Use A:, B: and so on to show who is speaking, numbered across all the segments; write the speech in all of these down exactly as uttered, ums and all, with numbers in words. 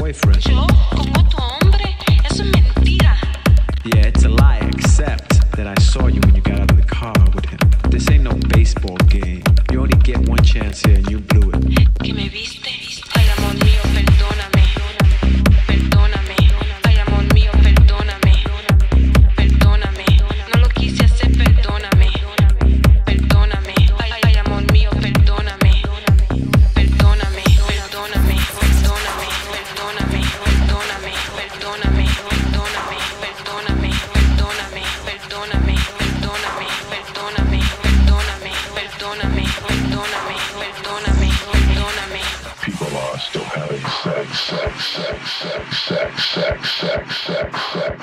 A: boyfriend.
B: Yo, como tu hombre, eso es mentira.
A: Yeah, it's a lie, except that I saw you when you got out of the car with him. This ain't no baseball game. You only get one chance here and you blew it.
B: Que me viste, ay amor mío, perdóname, perdóname, ay amor mío, perdóname, perdóname, no lo quise hacer, perdóname, perdóname, ay, ay amor mío, perdóname, perdóname, perdóname, perdóname, perdóname, perdóname, perdóname, perdóname, perdóname, perdóname, perdóname, perdóname, perdóname, perdóname, perdóname, perdóname, perdóname, perdóname.
C: People are still having sex, sex, sex, sex, sex, sex, sex, sex, sex,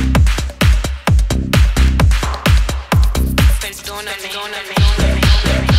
B: Perdóname, perdóname, perdóname.